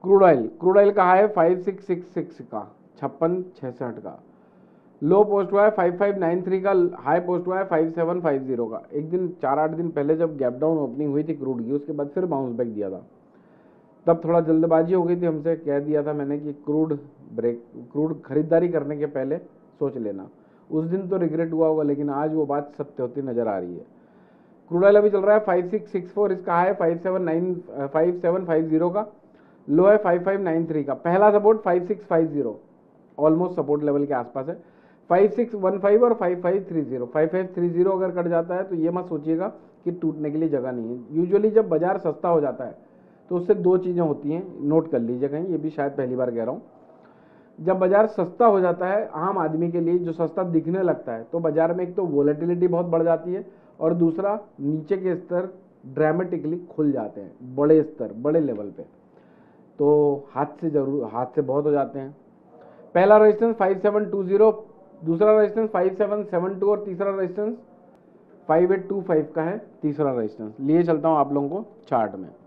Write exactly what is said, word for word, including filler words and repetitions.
Crude oil crude oil का high five six six six का छप्पन छियासठ का, लो पोस्ट हुआ है फाइव फाइव नाइन थ्री का, हाई पोस्ट हुआ है फाइव सेवन फाइव जीरो का। एक दिन चार आठ दिन पहले जब गैप डाउन ओपनिंग हुई थी क्रूड की, उसके बाद फिर बाउंस बैक दिया था। तब थोड़ा जल्दबाजी हो गई थी हमसे, कह दिया था मैंने कि क्रूड ब्रेक क्रूड खरीदारी करने के पहले सोच लेना। उस दिन तो रिग्रेट हुआ होगा, लेकिन आज वो बात सत्य होती नजर आ रही है। क्रूड ऑयल अभी चल रहा है फाइव सिक्स सिक्स फोर, इसका high five seven nine five seven five zero का, लो है फाइव फाइव नाइन थ्री का। पहला support five six five zero, almost support level के आसपास है। फाइव सिक्स वन फाइव और five five three zero, five five three zero अगर cut जाता है तो ये मत सोचिएगा कि टूटने के लिए जगह नहीं है। यूजुअली जब बाजार सस्ता हो जाता है तो उससे दो चीज़ें होती हैं, नोट कर लीजिए कहीं, ये भी शायद पहली बार कह रहा हूँ। जब बाजार सस्ता हो जाता है आम आदमी के लिए, जो सस्ता दिखने लगता है, तो बाजार में एक तो वोलेटिलिटी बहुत बढ़ जाती है, और दूसरा नीचे के स्तर ड्रामेटिकली खुल जाते हैं, बड़े स्तर बड़े लेवल पे, तो हाथ से जरूर हाथ से बहुत हो जाते हैं। पहला resistance five seven two zero, दूसरा resistance five seven seven two और तीसरा resistance five eight two five का है तीसरा रेजिस्टेंस। लिए चलता हूँ आप लोगों को चार्ट में।